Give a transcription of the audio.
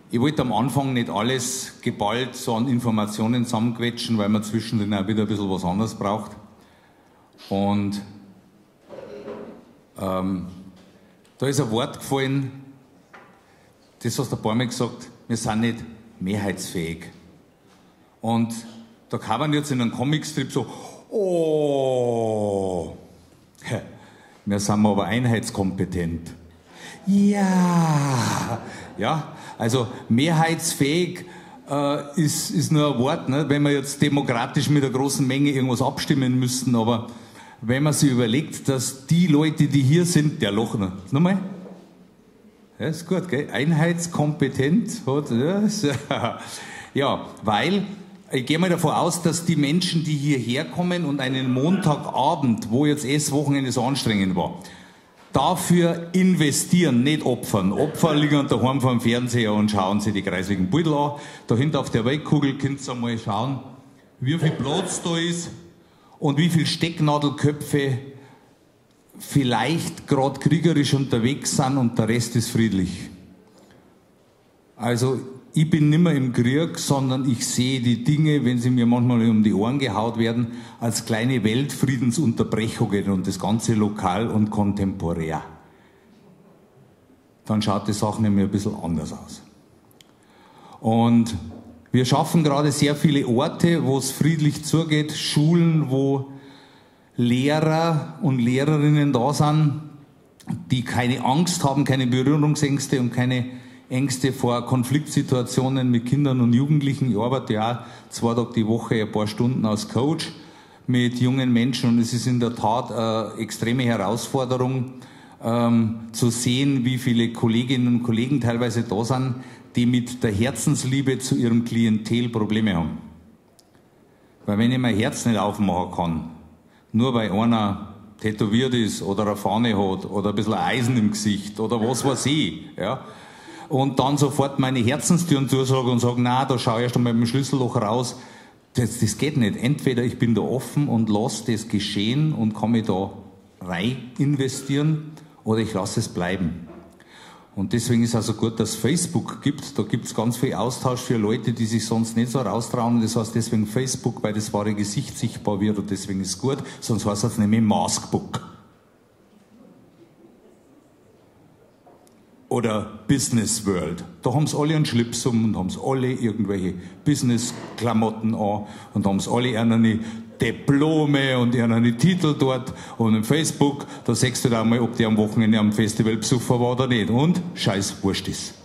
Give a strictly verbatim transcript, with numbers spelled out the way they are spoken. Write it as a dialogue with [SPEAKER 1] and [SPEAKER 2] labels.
[SPEAKER 1] Ich wollte am Anfang nicht alles geballt so an Informationen zusammenquetschen, weil man zwischendrin auch wieder ein bisschen was anderes braucht. Und ähm, da ist ein Wort gefallen, das hast du ein paar Mal gesagt, wir sind nicht mehrheitsfähig. Und da kann man jetzt in einem Comicstrip so, oh, wir sind aber einheitskompetent. Ja, ja, also mehrheitsfähig äh, ist, ist nur ein Wort, ne? Wenn wir jetzt demokratisch mit einer großen Menge irgendwas abstimmen müssten, aber wenn man sich überlegt, dass die Leute, die hier sind, der Lochner, nochmal? Ja, ist gut, gell? Einheitskompetent hat, ja, ist, ja, weil ich gehe mal davon aus, dass die Menschen, die hierher kommen und einen Montagabend, wo jetzt eh das Wochenende so anstrengend war, dafür investieren, nicht opfern. Opfer liegen daheim vor dem Fernseher und schauen sich die kreisligen Beutel an. Dahinter auf der Weltkugel könnt ihr mal schauen, wie viel Platz da ist und wie viele Stecknadelköpfe vielleicht gerade kriegerisch unterwegs sind und der Rest ist friedlich. Also ich bin nicht mehr im Krieg, sondern ich sehe die Dinge, wenn sie mir manchmal um die Ohren gehaut werden, als kleine Weltfriedensunterbrechungen und das Ganze lokal und kontemporär. Dann schaut die Sache nämlich ein bisschen anders aus. Und wir schaffen gerade sehr viele Orte, wo es friedlich zugeht, Schulen, wo Lehrer und Lehrerinnen da sind, die keine Angst haben, keine Berührungsängste und keine Ängste vor Konfliktsituationen mit Kindern und Jugendlichen. Ich arbeite ja zwei Tage die Woche ein paar Stunden als Coach mit jungen Menschen und es ist in der Tat eine extreme Herausforderung, ähm, zu sehen, wie viele Kolleginnen und Kollegen teilweise da sind, die mit der Herzensliebe zu ihrem Klientel Probleme haben. Weil wenn ich mein Herz nicht aufmachen kann, nur weil einer tätowiert ist oder eine Fahne hat oder ein bisschen Eisen im Gesicht oder was weiß ich, ja, und dann sofort meine Herzenstüren zusage und sage, na, da schau ich erst einmal mit dem Schlüsselloch raus. Das, das geht nicht. Entweder ich bin da offen und lasse das geschehen und kann mich da rein investieren oder ich lasse es bleiben. Und deswegen ist es also gut, dass es Facebook gibt. Da gibt es ganz viel Austausch für Leute, die sich sonst nicht so raustrauen. Das heißt deswegen Facebook, weil das wahre Gesicht sichtbar wird und deswegen ist es gut. Sonst heißt es nämlich Maskbook. Oder Business World. Da haben sie alle einen Schlips um und haben sie alle irgendwelche Business-Klamotten an und haben sie alle eine Diplome und eine Titel dort. Und im Facebook, da siehst du da mal, ob die am Wochenende am Festival besuchen war oder nicht. Und scheiß wurscht ist.